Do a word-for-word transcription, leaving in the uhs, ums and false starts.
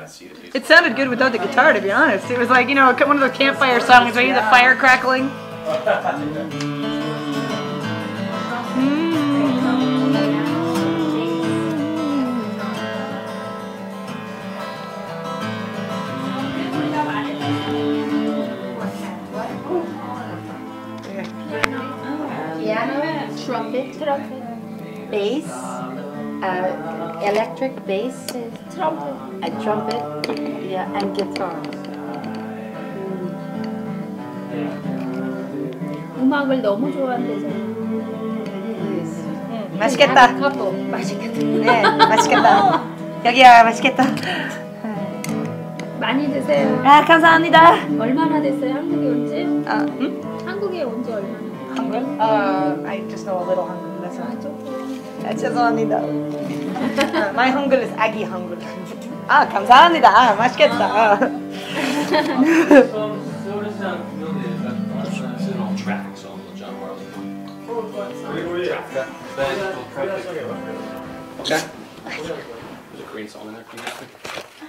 It sounded good without the guitar, to be honest. It was like, you know, one of those campfire songs where you hear the fire crackling. Piano, trumpet, trumpet, bass, uh, electric bass, trumpet, a trumpet, yeah, and guitar. 음악을 너무 좋아한대잖아. 음, 맛있겠다. 맛있겠다. 네, 맛있겠다. 여기야, 맛있겠다. 많이 드세요. 아, 감사합니다. 얼마나 됐어요? 한국에 온 지? 아, 응? 한국에 온 지 얼마나? 한글? Uh, I just know a little Hangul. That's all. 아, 죄송합니다. My Hangul is 아기 Hangul. 아, 감사합니다. 아, 맛있겠다. Traffic song with John Marley. Okay. There's a Korean song in there.